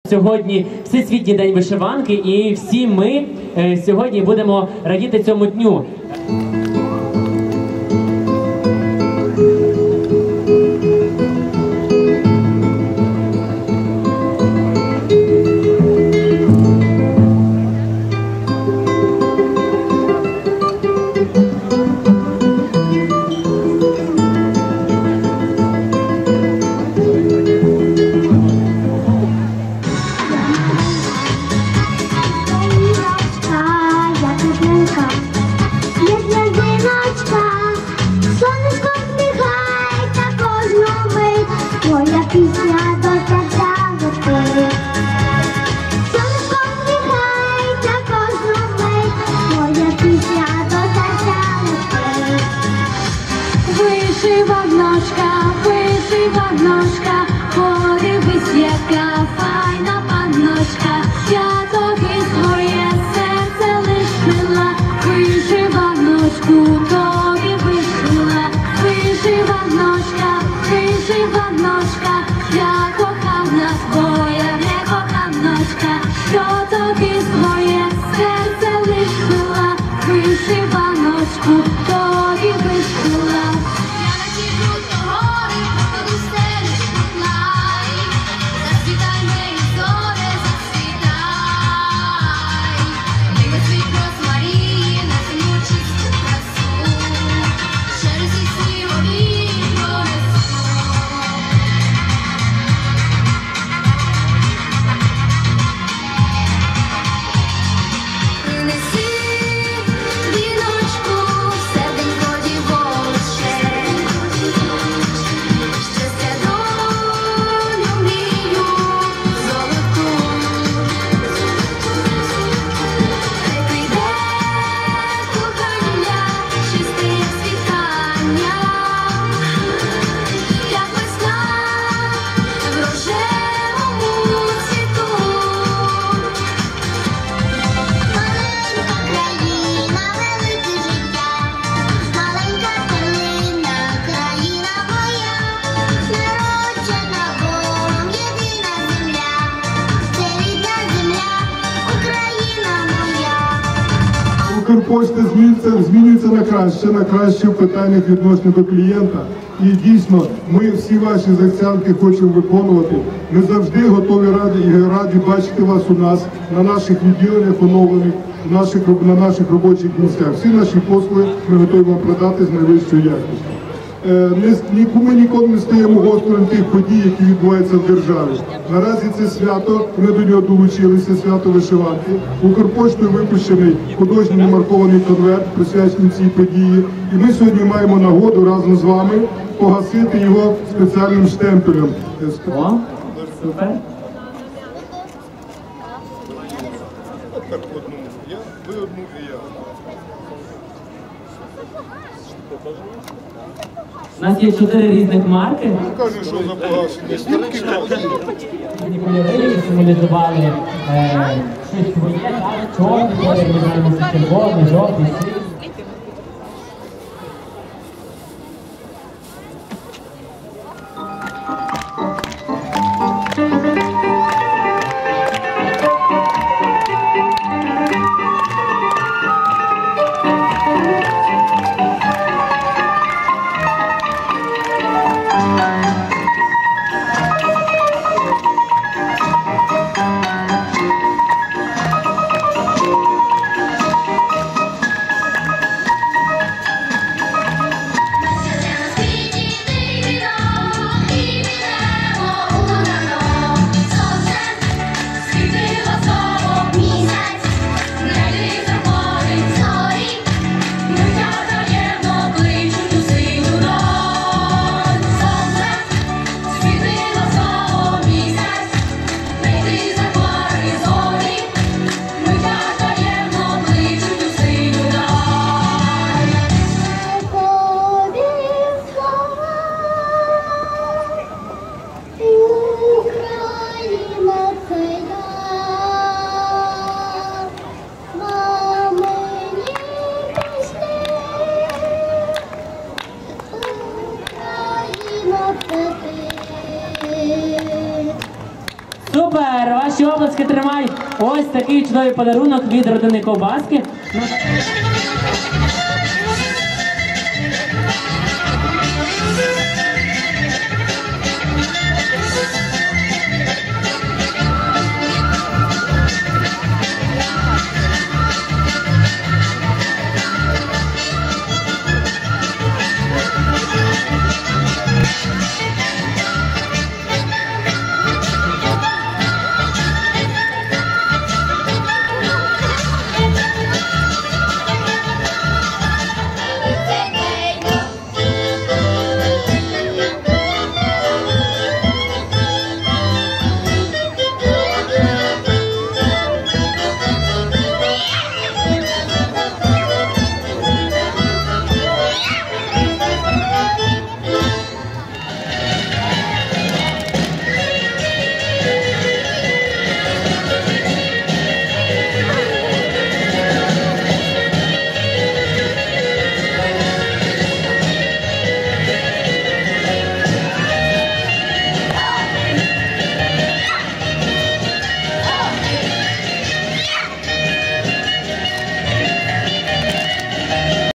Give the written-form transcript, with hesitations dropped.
Сьогодні Всесвітній день вишиванки, і всі ми сьогодні будемо радіти цьому дню. Вишиваночка, подивись, яка файна панночка, я тобі своє серце лишила, вишиваночку тобі вишила, вишиваночка, вишиваночка, я кохана твоя некоханочка, я тобі своє серце лишила, вишиваночку тобі вишила. Укрпошта змінюється на краще в питаннях відношення до клієнта. І дійсно, ми всі ваші обіцянки хочемо виконувати. Ми завжди готові раді бачити вас у нас, на наших відділеннях оновлених, на наших робочих місцях. Всі наші послуги ми готові вам продати з найвищою якістю. Ми ніколи не стаємо гостем тих подій, які відбуваються в державі. Наразі це свято, ми до нього долучилися, свято вишиванки. Укрпоштою випущений художній немаркований конверт, присвячений цій події. І ми сьогодні маємо нагоду разом з вами погасити його спеціальним штемпелем. О, супер. Ви одну і я. У нас є 4 різних марки. Кажу, що за погашення. Стільки Різні кольори символізували щось своє, так? Чорний колір, ми знаємо, що червоний, жовтий, синій. Ваші обласки тримай. Ось такий чудовий подарунок від родини Ковбаски.